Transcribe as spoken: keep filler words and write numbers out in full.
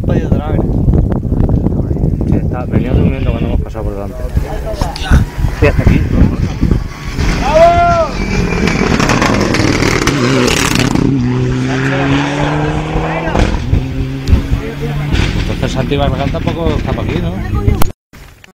podido traer. Sí, está, venía durmiendo cuando hemos pasado por delante. Sí, hasta aquí. Entonces Santi Barragán tampoco está por aquí, ¿no?